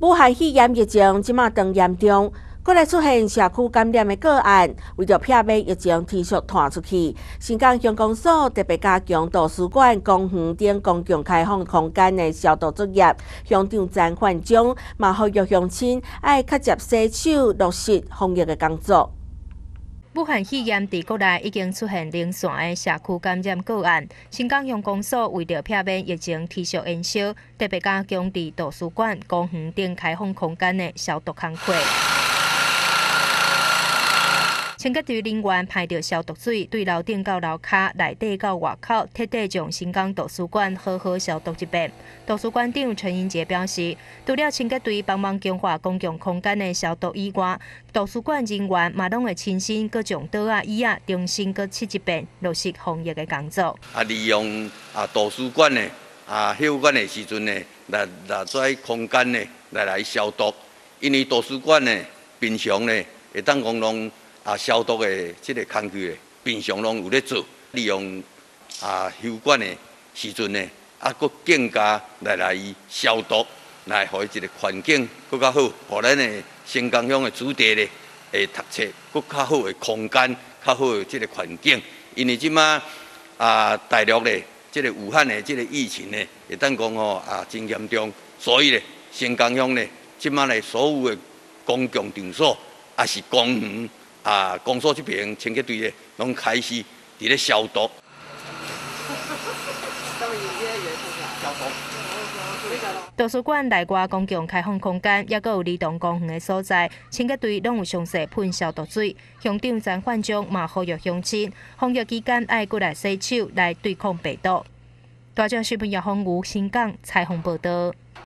武汉肺炎疫情即马更严重，国内出现社区感染的个案，为着避免疫情持续传出去，新港乡公所特别加强图书馆、公园等公共开放空间的消毒作业。乡长詹焕忠嘛呼吁乡亲爱较接洗手，落实防疫的工作。 武汉肺炎伫国内已经出现零线的社区感染个案，新港乡公所为着避免疫情持续延烧，特别加强伫图书馆、公园等开放空间的消毒工作。清洁队人员派着消毒水，对楼顶到楼骹、内底到外口，彻底将新港图书馆好好消毒一遍。图书馆长陈英杰表示，除了清洁队帮忙强化公共空间的消毒以外，图书馆人员嘛拢会亲身搁将桌啊、椅啊重新搁漆一遍，落实防疫的工作。 利用图书馆的休馆的时阵呢，来在空间呢来消毒，因为图书馆呢平常呢会当讲拢。消毒的这个工具呢，平常拢有咧做，利用休馆的时阵呢，佫更加来消毒，来互这个环境佫较好，互咱的新港乡的子弟呢，会读册佫较好的空间，较好的这个环境。因为即马大陆呢，这个武汉的这个疫情呢，会当讲真严重，所以呢，新港乡呢，即马呢所有的公共场所也是公园。公所这边清洁队咧，拢开始伫咧消毒。 图书馆内外公共开放空间，也有儿童公园的所在，清洁队拢有详细喷消毒水。乡长詹焕忠嘛呼吁乡亲，防疫期间爱过来洗手，来对抗病毒。大江新闻叶宏武新港采访报道。